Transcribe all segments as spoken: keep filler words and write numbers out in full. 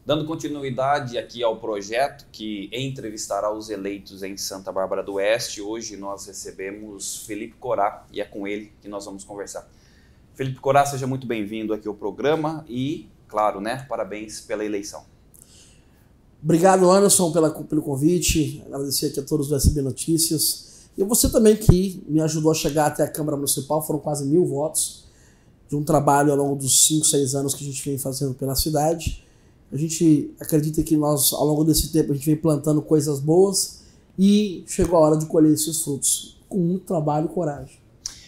Dando continuidade aqui ao projeto que entrevistará os eleitos em Santa Bárbara do Oeste, hoje nós recebemos Felipe Corá e é com ele que nós vamos conversar. Felipe Corá, seja muito bem-vindo aqui ao programa e, claro, né, parabéns pela eleição. Obrigado, Anderson, pela, pelo convite, agradecer aqui a todos do S B Notícias e você também que me ajudou a chegar até a Câmara Municipal, foram quase mil votos de um trabalho ao longo dos cinco, seis anos que a gente vem fazendo pela cidade. A gente acredita que nós, ao longo desse tempo, a gente vem plantando coisas boas e chegou a hora de colher esses frutos, com muito trabalho e coragem.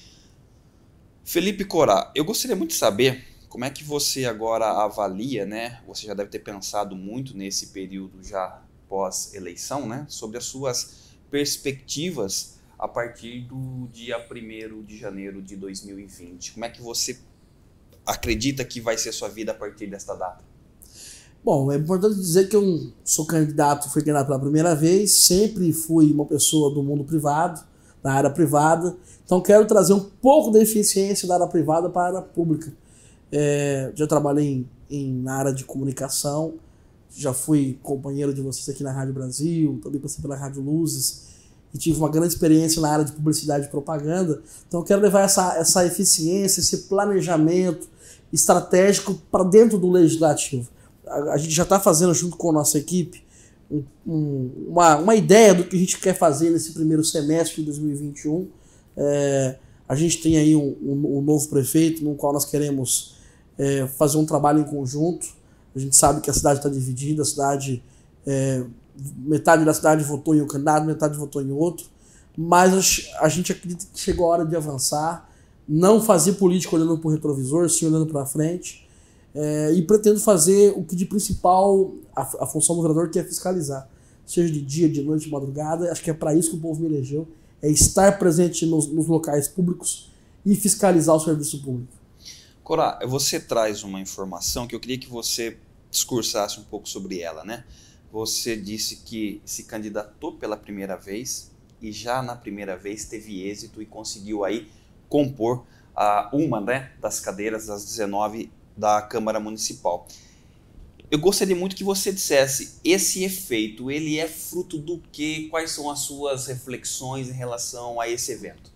Felipe Corá, eu gostaria muito de saber como é que você agora avalia, né? Você já deve ter pensado muito nesse período já pós-eleição, né? Sobre as suas perspectivas a partir do dia primeiro de janeiro de dois mil e vinte. Como é que você acredita que vai ser a sua vida a partir desta data? Bom, é importante dizer que eu sou candidato, fui candidato pela primeira vez, sempre fui uma pessoa do mundo privado, da área privada, então quero trazer um pouco da eficiência da área privada para a área pública. É, já trabalhei em, em, na área de comunicação, já fui companheiro de vocês aqui na Rádio Brasil, também passei pela Rádio Luzes, e tive uma grande experiência na área de publicidade e propaganda, então eu quero levar essa, essa eficiência, esse planejamento estratégico para dentro do legislativo. A gente já está fazendo junto com a nossa equipe um, um, uma, uma ideia do que a gente quer fazer nesse primeiro semestre de dois mil e vinte e um. É, a gente tem aí um, um, um novo prefeito no qual nós queremos é, fazer um trabalho em conjunto. A gente sabe que a cidade está dividida, a cidade, é, metade da cidade votou em um candidato, metade votou em outro, mas a gente acredita que chegou a hora de avançar, não fazer política olhando para o retrovisor, sim olhando para frente. É, e pretendo fazer o que de principal a, a função do vereador, que é fiscalizar, seja de dia, de noite, de madrugada. Acho que é para isso que o povo me elegeu, é estar presente nos, nos locais públicos e fiscalizar o serviço público. Corá, você traz uma informação que eu queria que você discursasse um pouco sobre ela, né? Você disse que se candidatou pela primeira vez e já na primeira vez teve êxito e conseguiu aí compor a, uma, né, das cadeiras das dezenove da Câmara Municipal. Eu gostaria muito que você dissesse, esse efeito, ele é fruto do quê? Quais são as suas reflexões em relação a esse evento?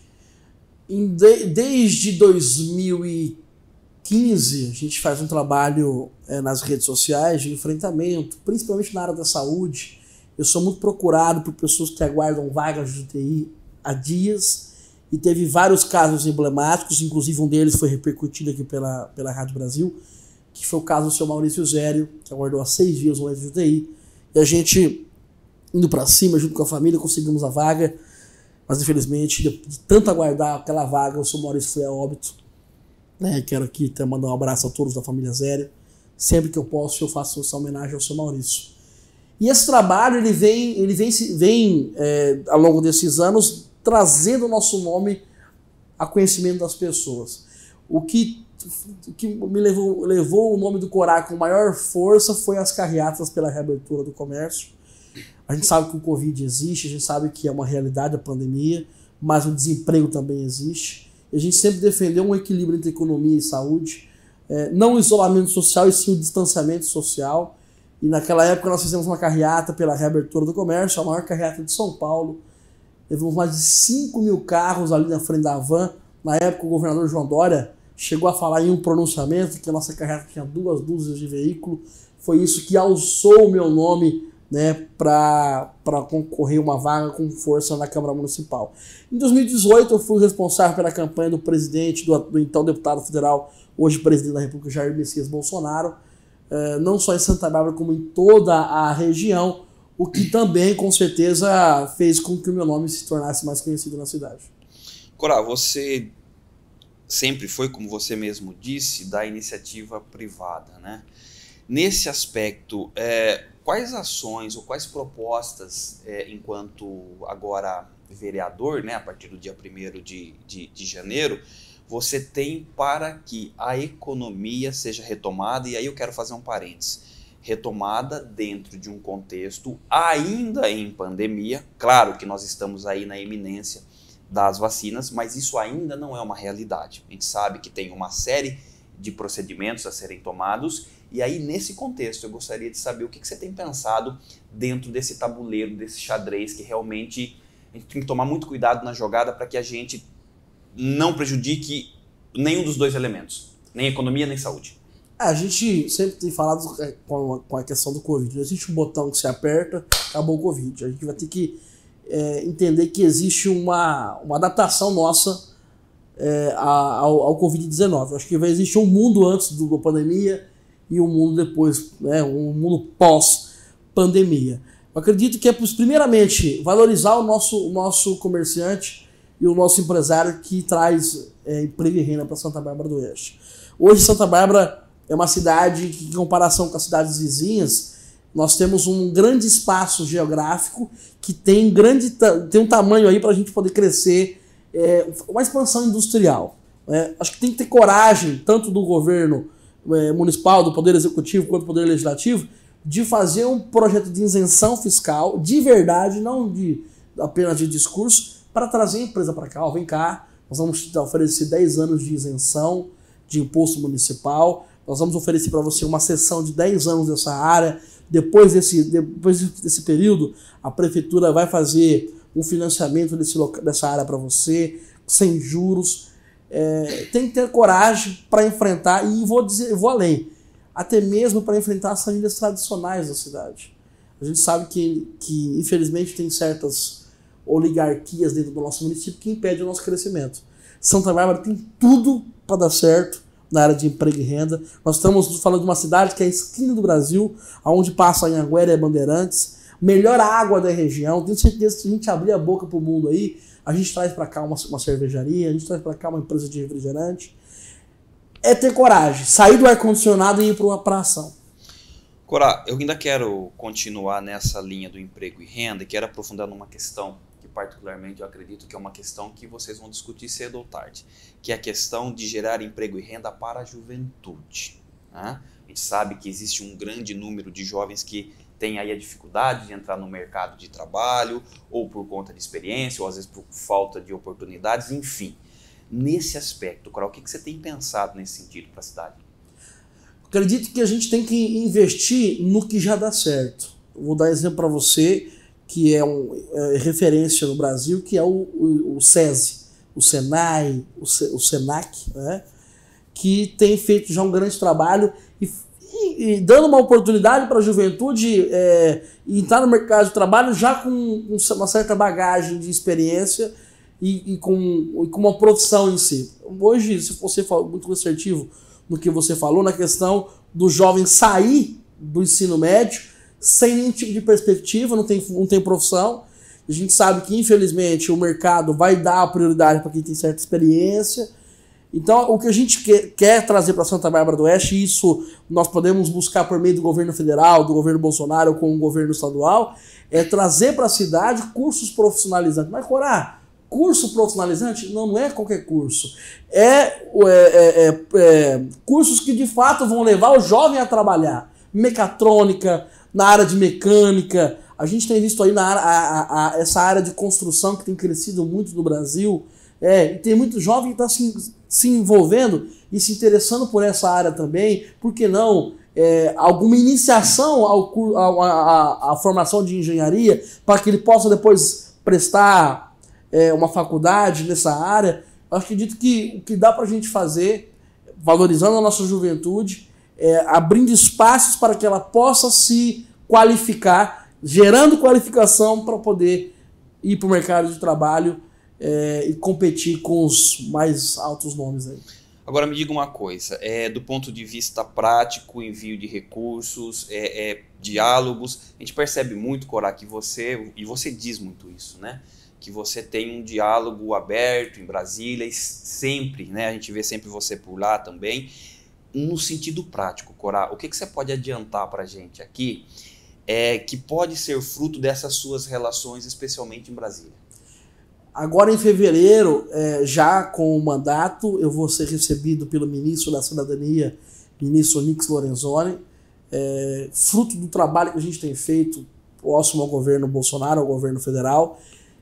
Em de, desde dois mil e quinze, a gente faz um trabalho é, nas redes sociais de enfrentamento, principalmente na área da saúde. Eu sou muito procurado por pessoas que aguardam vagas de U T I há dias, e teve vários casos emblemáticos, inclusive um deles foi repercutido aqui pela, pela Rádio Brasil, que foi o caso do seu Maurício Zério, que aguardou há seis dias no leito de U T I, e a gente, indo para cima, junto com a família, conseguimos a vaga, mas infelizmente, de, de tanto aguardar aquela vaga, o seu Maurício foi a óbito. Né? Quero aqui até mandar um abraço a todos da família Zério, sempre que eu posso eu faço essa homenagem ao seu Maurício. E esse trabalho, ele vem, ele vem, vem é, ao longo desses anos, trazendo o nosso nome a conhecimento das pessoas. O que, o que me levou, levou o nome do Corá com maior força foi as carreatas pela reabertura do comércio. A gente sabe que o Covid existe, a gente sabe que é uma realidade a pandemia, mas o desemprego também existe. E a gente sempre defendeu um equilíbrio entre economia e saúde, é, não o isolamento social, e sim o distanciamento social. E naquela época nós fizemos uma carreata pela reabertura do comércio, a maior carreata de São Paulo. Levamos mais de cinco mil carros ali na frente da van. Na época, o governador João Dória chegou a falar em um pronunciamento que a nossa carreta tinha duas dúzias de veículos. Foi isso que alçou o meu nome, né, para concorrer uma vaga com força na Câmara Municipal. Em dois mil e dezoito, eu fui responsável pela campanha do presidente, do, do então deputado federal, hoje presidente da República, Jair Messias Bolsonaro, eh, não só em Santa Bárbara, como em toda a região, o que também, com certeza, fez com que o meu nome se tornasse mais conhecido na cidade. Corá, você sempre foi, como você mesmo disse, da iniciativa privada, né? Nesse aspecto, é, quais ações ou quais propostas, é, enquanto agora vereador, né, a partir do dia primeiro de, de, de janeiro, você tem para que a economia seja retomada? E aí eu quero fazer um parênteses. Retomada dentro de um contexto ainda em pandemia. Claro que nós estamos aí na iminência das vacinas, mas isso ainda não é uma realidade. A gente sabe que tem uma série de procedimentos a serem tomados. E aí, nesse contexto, eu gostaria de saber o que, que você tem pensado dentro desse tabuleiro, desse xadrez, que realmente a gente tem que tomar muito cuidado na jogada para que a gente não prejudique nenhum dos dois elementos, nem economia, nem saúde. A gente sempre tem falado com a questão do Covid. Não existe um botão que se aperta, acabou o Covid. A gente vai ter que é, entender que existe uma, uma adaptação nossa é, ao, ao Covid dezenove. Acho que vai existir um mundo antes do, da pandemia e um mundo depois, né, um mundo pós-pandemia. Eu acredito que é, primeiramente, valorizar o nosso, o nosso comerciante e o nosso empresário que traz é, emprego e renda para Santa Bárbara do Oeste. Hoje, Santa Bárbara é uma cidade que, em comparação com as cidades vizinhas, nós temos um grande espaço geográfico que tem, grande, tem um tamanho aí para a gente poder crescer, é, uma expansão industrial. É, acho que tem que ter coragem, tanto do governo é, municipal, do Poder Executivo, quanto do Poder Legislativo, de fazer um projeto de isenção fiscal, de verdade, não de, apenas de discurso, para trazer a empresa para cá. Ó, vem cá, nós vamos oferecer dez anos de isenção de imposto municipal. Nós vamos oferecer para você uma sessão de dez anos dessa área. Depois desse, depois desse período, a prefeitura vai fazer um financiamento desse loca, dessa área para você, sem juros. É, tem que ter coragem para enfrentar, e vou dizer, vou além, até mesmo para enfrentar as famílias tradicionais da cidade. A gente sabe que, que, infelizmente, tem certas oligarquias dentro do nosso município que impedem o nosso crescimento. Santa Bárbara tem tudo para dar certo na área de emprego e renda. Nós estamos falando de uma cidade que é a esquina do Brasil, onde passa a Anhanguera e Bandeirantes, melhor água da região. Tenho certeza que se a gente abrir a boca para o mundo aí, a gente traz para cá uma, uma cervejaria, a gente traz para cá uma empresa de refrigerante. É ter coragem, sair do ar-condicionado e ir para uma pra ação. Corá, eu ainda quero continuar nessa linha do emprego e renda e quero aprofundar numa questão que particularmente eu acredito que é uma questão que vocês vão discutir cedo ou tarde, que é a questão de gerar emprego e renda para a juventude. Né? A gente sabe que existe um grande número de jovens que têm aí a dificuldade de entrar no mercado de trabalho, ou por conta de experiência, ou às vezes por falta de oportunidades, enfim. Nesse aspecto, Coral, o que você tem pensado nesse sentido para a cidade? Acredito que a gente tem que investir no que já dá certo. Vou dar exemplo para você, que é, um, é referência no Brasil, que é o, o, o SESI, o Senai, o, o Senac, né? Que tem feito já um grande trabalho e, e, e dando uma oportunidade para a juventude é, entrar no mercado de trabalho já com uma certa bagagem de experiência e, e, com, e com uma profissão em si. Hoje, se você for muito assertivo no que você falou, na questão do jovem sair do ensino médio sem nenhum tipo de perspectiva, não tem, não tem profissão. A gente sabe que, infelizmente, o mercado vai dar a prioridade para quem tem certa experiência. Então, o que a gente quer, quer trazer para Santa Bárbara do Oeste, isso nós podemos buscar por meio do governo federal, do governo Bolsonaro ou com o governo estadual, é trazer para a cidade cursos profissionalizantes. Mas, Corá, curso profissionalizante não, não é qualquer curso. É, é, é, é, é cursos que, de fato, vão levar o jovem a trabalhar. Mecatrônica, na área de mecânica. A gente tem visto aí na área, a, a, a, essa área de construção que tem crescido muito no Brasil. É, e tem muito jovem que está se, se envolvendo e se interessando por essa área também. Por que não é, alguma iniciação ao, ao, a, a, a formação de engenharia para que ele possa depois prestar é, uma faculdade nessa área? Eu acredito que o que dá para a gente fazer, valorizando a nossa juventude, é, abrindo espaços para que ela possa se qualificar, gerando qualificação para poder ir para o mercado de trabalho é, e competir com os mais altos nomes aí. Agora me diga uma coisa, é, do ponto de vista prático, envio de recursos, é, é, diálogos, a gente percebe muito, Corá, que você, e você diz muito isso, né? Que você tem um diálogo aberto em Brasília e sempre, né? A gente vê sempre você por lá também. No sentido prático, Corá, o que, que você pode adiantar para a gente aqui é, que pode ser fruto dessas suas relações, especialmente em Brasília? Agora, em fevereiro, é, já com o mandato, eu vou ser recebido pelo ministro da Cidadania, ministro Onyx Lorenzoni, é, fruto do trabalho que a gente tem feito próximo ao governo Bolsonaro, ao governo federal.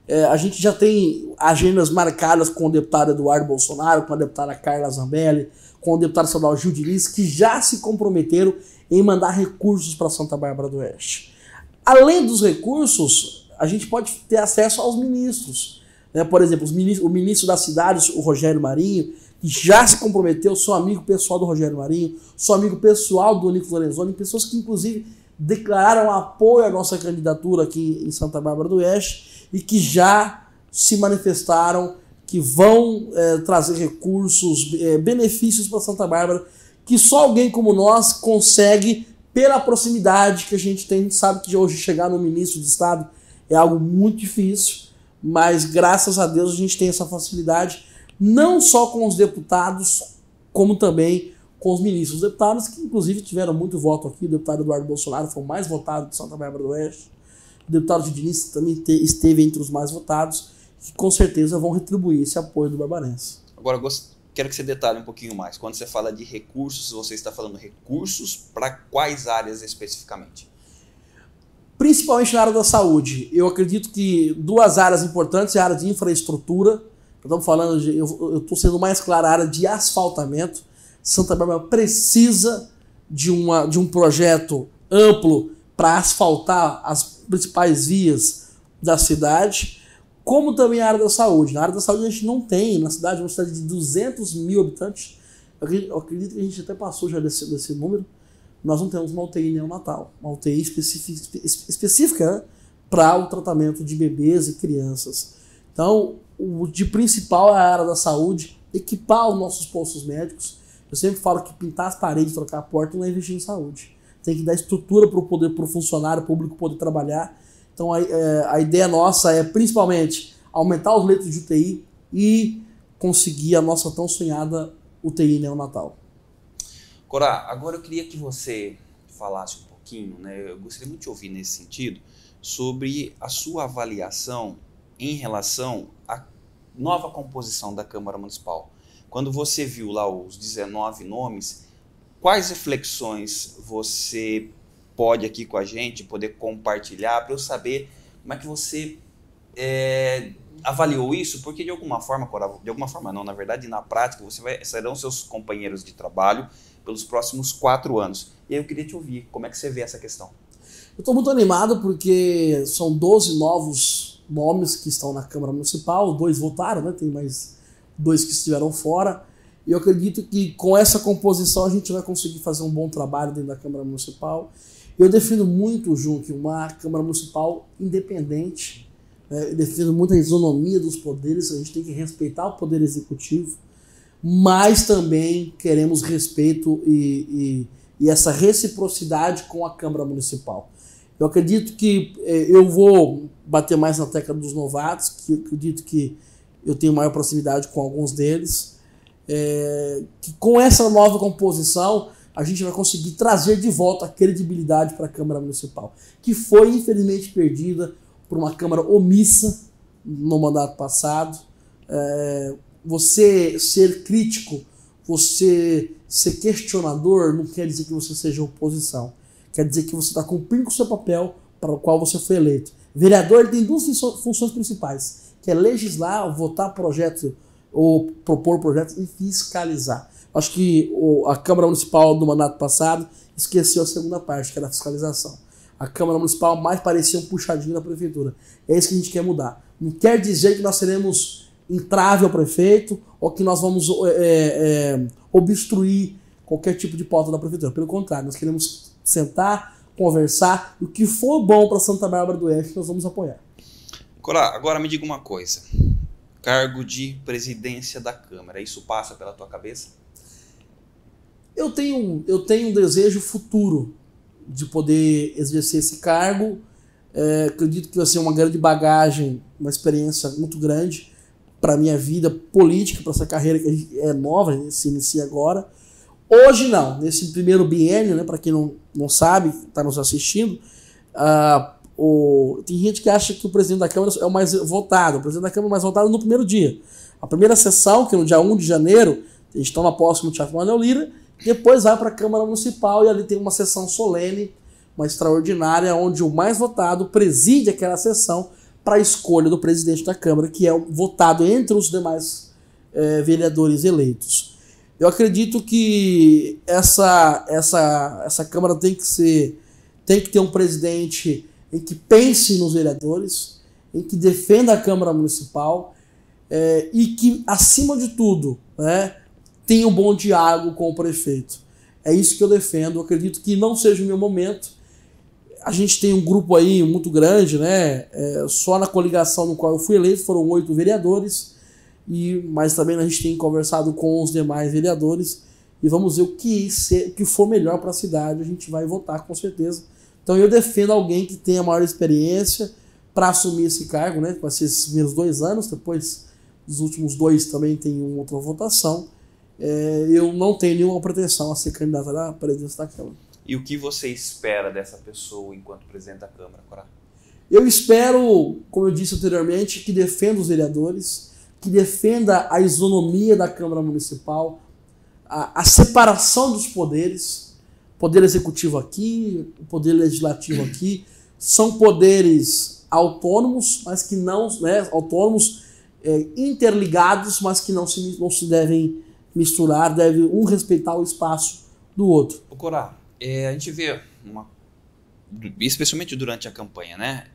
É, a gente já tem agendas marcadas com o deputado Eduardo Bolsonaro, com a deputada Carla Zambelli, com o deputado estadual Gil Diniz, que já se comprometeram em mandar recursos para Santa Bárbara do Oeste. Além dos recursos, a gente pode ter acesso aos ministros. Né? Por exemplo, os ministros, o ministro da cidade, o Rogério Marinho, que já se comprometeu, sou amigo pessoal do Rogério Marinho, sou amigo pessoal do Nicolas Lorenzoni, pessoas que inclusive declararam apoio à nossa candidatura aqui em Santa Bárbara do Oeste e que já se manifestaram que vão é, trazer recursos, é, benefícios para Santa Bárbara, que só alguém como nós consegue pela proximidade que a gente tem. A gente sabe que hoje chegar no ministro de Estado é algo muito difícil, mas graças a Deus a gente tem essa facilidade, não só com os deputados, como também com os ministros. Os deputados que inclusive tiveram muito voto aqui, o deputado Eduardo Bolsonaro foi o mais votado de Santa Bárbara do Oeste, o deputado Gil Diniz também te, esteve entre os mais votados, que com certeza vão retribuir esse apoio do barbarense. Agora, quero que você detalhe um pouquinho mais. Quando você fala de recursos, você está falando recursos para quais áreas especificamente? Principalmente na área da saúde. Eu acredito que duas áreas importantes é a área de infraestrutura. Estamos falando de, eu estou sendo mais claro, a área de asfaltamento. Santa Bárbara precisa de, uma, de um projeto amplo para asfaltar as principais vias da cidade, como também a área da saúde. Na área da saúde a gente não tem, na cidade, uma cidade de duzentos mil habitantes, eu acredito, eu acredito que a gente até passou já desse, desse número, nós não temos uma U T I neonatal, uma U T I específica, específica né, para o tratamento de bebês e crianças. Então, o de principal é a área da saúde, equipar os nossos postos médicos. Eu sempre falo que pintar as paredes, trocar a porta não é investir em saúde. Tem que dar estrutura para o poder, para o funcionário público poder trabalhar. Então a, é, a ideia nossa é principalmente aumentar os leitos de U T I e conseguir a nossa tão sonhada U T I neonatal. Cora, agora eu queria que você falasse um pouquinho, né? Eu gostaria muito de ouvir nesse sentido, sobre a sua avaliação em relação à nova composição da Câmara Municipal. Quando você viu lá os dezenove nomes, quais reflexões você pode aqui com a gente poder compartilhar para eu saber como é que você é, avaliou isso? Porque de alguma forma, de alguma forma não, na verdade, na prática, você vai, serão seus companheiros de trabalho pelos próximos quatro anos. E aí eu queria te ouvir, como é que você vê essa questão? Eu estou muito animado porque são doze novos nomes que estão na Câmara Municipal, dois votaram, né? Tem mais dois que estiveram fora. E eu acredito que com essa composição a gente vai conseguir fazer um bom trabalho dentro da Câmara Municipal. Eu defendo muito, Junque, uma Câmara Municipal independente. Né? Eu defendo muito a isonomia dos poderes, a gente tem que respeitar o Poder Executivo, mas também queremos respeito e, e, e essa reciprocidade com a Câmara Municipal. Eu acredito que eh, eu vou bater mais na tecla dos novatos, que eu acredito que eu tenho maior proximidade com alguns deles. É, que com essa nova composição a gente vai conseguir trazer de volta a credibilidade para a Câmara Municipal, que foi infelizmente perdida por uma Câmara omissa no mandato passado. É, você ser crítico, você ser questionador não quer dizer que você seja oposição, quer dizer que você está cumprindo com o seu papel para o qual você foi eleito. Vereador ele tem duas funções principais, que é legislar, votar projetos ou propor projetos e fiscalizar. Acho que a Câmara Municipal do mandato passado esqueceu a segunda parte, que era a fiscalização. A Câmara Municipal mais parecia um puxadinho da Prefeitura. É isso que a gente quer mudar. Não quer dizer que nós seremos entrave ao prefeito ou que nós vamos é, é, obstruir qualquer tipo de pauta da Prefeitura. Pelo contrário, nós queremos sentar, conversar, e o que for bom para Santa Bárbara do Oeste nós vamos apoiar. Cora, agora me diga uma coisa. Cargo de presidência da Câmara, isso passa pela tua cabeça? Eu tenho, eu tenho um desejo futuro de poder exercer esse cargo. É, acredito que vai ser uma grande bagagem, uma experiência muito grande para a minha vida política, para essa carreira que é nova, se inicia agora. Hoje não, nesse primeiro biênio, né, para quem não, não sabe, está nos assistindo, uh, o, tem gente que acha que o presidente da Câmara é o mais votado, o presidente da Câmara é o mais votado no primeiro dia. A primeira sessão, que é no dia primeiro de janeiro, eles estão na posse no Teatro Manuel Lira, depois vai para a Câmara Municipal e ali tem uma sessão solene, uma extraordinária, onde o mais votado preside aquela sessão para a escolha do presidente da Câmara, que é votado entre os demais é, vereadores eleitos. Eu acredito que essa, essa, essa Câmara tem que ser, tem que ter um presidente em que pense nos vereadores, em que defenda a Câmara Municipal é, e que, acima de tudo, né, tenha um bom diálogo com o prefeito. É isso que eu defendo. Eu acredito que não seja o meu momento. A gente tem um grupo aí muito grande, né? É, só na coligação no qual eu fui eleito foram oito vereadores, e, mas também a gente tem conversado com os demais vereadores e vamos ver o que, ser, o que for melhor para a cidade, a gente vai votar com certeza. Então eu defendo alguém que tenha maior experiência para assumir esse cargo, né? Vai ser esses primeiros dois anos, depois dos últimos dois também tem uma outra votação. É, eu não tenho nenhuma pretensão a ser candidato à presidência da Câmara. E o que você espera dessa pessoa enquanto presidente da Câmara, Corá? Eu espero, como eu disse anteriormente, que defenda os vereadores, que defenda a isonomia da Câmara Municipal, a, a separação dos poderes, poder executivo aqui, o poder legislativo aqui, são poderes autônomos, mas que não, né, autônomos, é, interligados, mas que não se, não se devem misturar, deve um respeitar o espaço do outro. O Corá, é, a gente vê, uma, especialmente durante a campanha, né,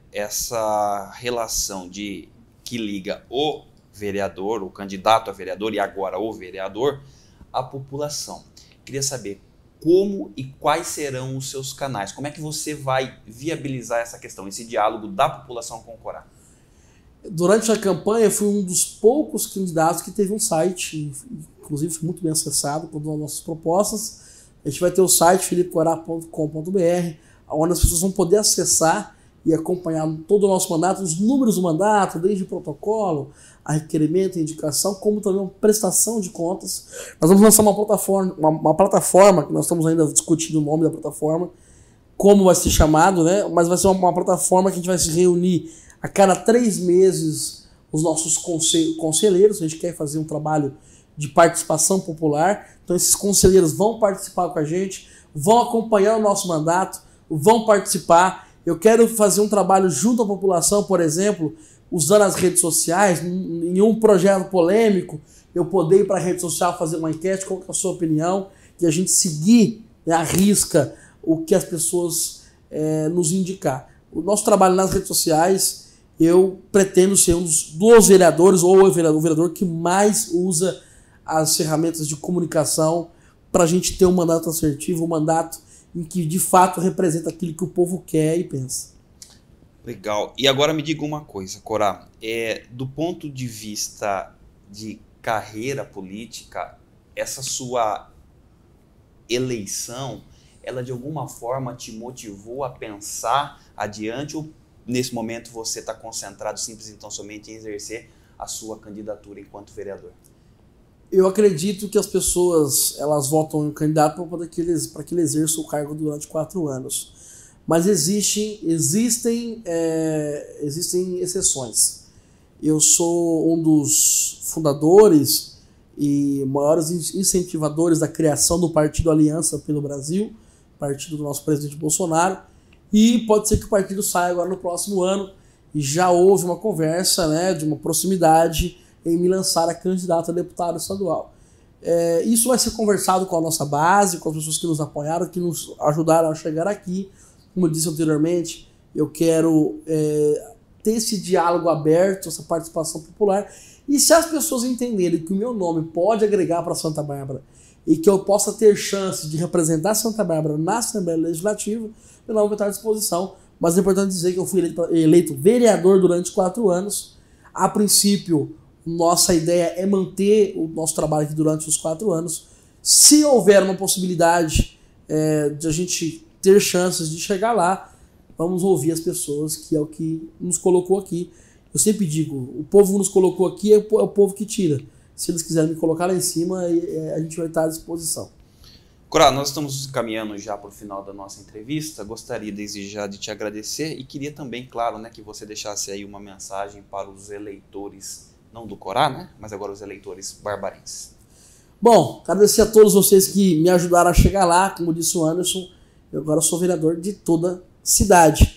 essa relação de que liga o vereador, o candidato a vereador e agora o vereador, à população. Queria saber como e quais serão os seus canais, como é que você vai viabilizar essa questão, esse diálogo da população com o Corá? Durante a campanha, eu fui um dos poucos candidatos que teve um site, inclusive foi muito bem acessado com as nossas propostas. A gente vai ter o site felipe corá ponto com ponto b r, onde as pessoas vão poder acessar e acompanhar todo o nosso mandato, os números do mandato, desde o protocolo, a requerimento, a indicação, como também uma prestação de contas. Nós vamos lançar uma plataforma, uma, uma plataforma, que nós estamos ainda discutindo o nome da plataforma, como vai ser chamado, né? Mas vai ser uma, uma plataforma que a gente vai se reunir a cada três meses os nossos consel- conselheiros. A gente quer fazer um trabalho de participação popular, então esses conselheiros vão participar com a gente, vão acompanhar o nosso mandato, vão participar. Eu quero fazer um trabalho junto à população, por exemplo, usando as redes sociais, em um projeto polêmico, eu poder ir para a rede social fazer uma enquete, qual que é a sua opinião, e a gente seguir, né, à risca o que as pessoas é, nos indicar. O nosso trabalho nas redes sociais, eu pretendo ser um dos, dos vereadores, ou o vereador, o vereador que mais usa as ferramentas de comunicação para a gente ter um mandato assertivo, um mandato em que de fato representa aquilo que o povo quer e pensa. Legal. E agora me diga uma coisa, Corá, é, do ponto de vista de carreira política, essa sua eleição, ela de alguma forma te motivou a pensar adiante, ou nesse momento você está concentrado simples então somente em exercer a sua candidatura enquanto vereador? Eu acredito que as pessoas elas votam em um candidato para que ele, para que ele exerça o cargo durante quatro anos. Mas existem, existem, é, existem exceções. Eu sou um dos fundadores e maiores incentivadores da criação do Partido Aliança pelo Brasil, partido do nosso presidente Bolsonaro, e pode ser que o partido saia agora no próximo ano, e já houve uma conversa, né, de uma proximidade em me lançar a candidato a deputado estadual. É, isso vai ser conversado com a nossa base, com as pessoas que nos apoiaram, que nos ajudaram a chegar aqui. Como eu disse anteriormente, eu quero é, ter esse diálogo aberto, essa participação popular. E se as pessoas entenderem que o meu nome pode agregar para Santa Bárbara e que eu possa ter chance de representar Santa Bárbara na Assembleia Legislativa, eu não vou estar à disposição. Mas é importante dizer que eu fui eleito, eleito vereador durante quatro anos. A princípio, nossa ideia é manter o nosso trabalho aqui durante os quatro anos. Se houver uma possibilidade é, de a gente ter chances de chegar lá, vamos ouvir as pessoas, que é o que nos colocou aqui. Eu sempre digo, o povo nos colocou aqui, é o povo que tira. Se eles quiserem me colocar lá em cima, a gente vai estar à disposição. Corá, nós estamos caminhando já para o final da nossa entrevista. Gostaria desde já de te agradecer e queria também, claro, né, que você deixasse aí uma mensagem para os eleitores, não do Corá, né, mas agora os eleitores barbarenses. Bom, agradecer a todos vocês que me ajudaram a chegar lá. Como disse o Anderson, eu agora sou vereador de toda a cidade.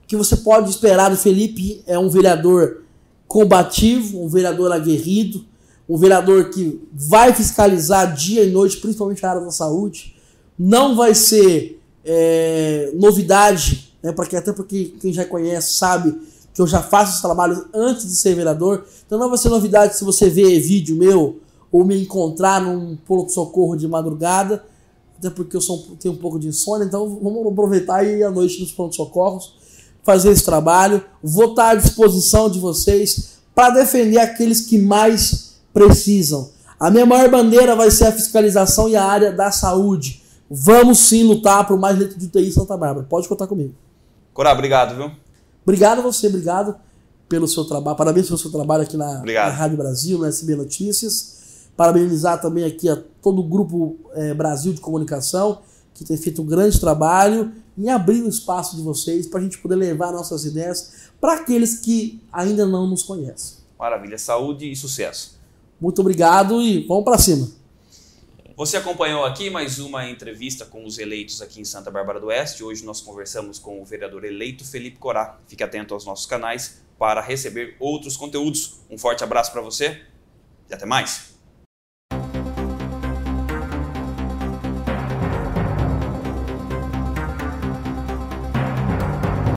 que você pode esperar do Felipe é um vereador combativo, um vereador aguerrido, um vereador que vai fiscalizar dia e noite, principalmente a área da saúde. Não vai ser é, novidade, né, porque, até porque quem já conhece sabe que eu já faço esse trabalho antes de ser vereador. Então não vai ser novidade se você ver vídeo meu ou me encontrar num pronto-socorro de madrugada, até porque eu sou, tenho um pouco de insônia, então vamos aproveitar e ir à noite nos pronto-socorros, fazer esse trabalho. Vou estar à disposição de vocês para defender aqueles que mais precisam. A minha maior bandeira vai ser a fiscalização e a área da saúde. Vamos sim lutar por mais leito de U T I em Santa Bárbara. Pode contar comigo. Corá, obrigado, viu? Obrigado a você, obrigado pelo seu trabalho. Parabéns pelo seu trabalho aqui na, na Rádio Brasil, na S B Notícias. Parabenizar também aqui a todo o Grupo é, Brasil de Comunicação, que tem feito um grande trabalho em abrir o espaço de vocês para a gente poder levar nossas ideias para aqueles que ainda não nos conhecem. Maravilha, saúde e sucesso. Muito obrigado e vamos para cima. Você acompanhou aqui mais uma entrevista com os eleitos aqui em Santa Bárbara do Oeste. Hoje nós conversamos com o vereador eleito Felipe Corá. Fique atento aos nossos canais para receber outros conteúdos. Um forte abraço para você e até mais.